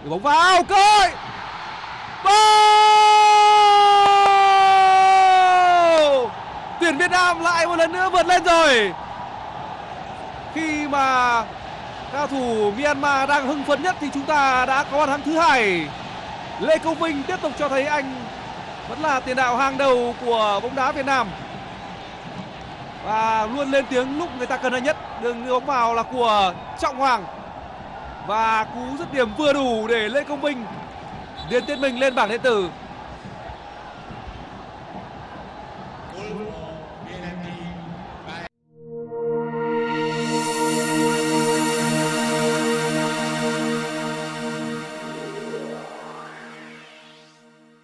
Bóng vào, cơ hội. Tuyển Việt Nam lại một lần nữa vượt lên rồi. Khi mà cao thủ Myanmar đang hưng phấn nhất thì chúng ta đã có bàn thắng thứ hai. Lê Công Vinh tiếp tục cho thấy anh vẫn là tiền đạo hàng đầu của bóng đá Việt Nam và luôn lên tiếng lúc người ta cần anh nhất. Đường đưa bóng vào là của Trọng Hoàng và cú dứt điểm vừa đủ để Lê Công Vinh điền tên mình lên bảng điện tử.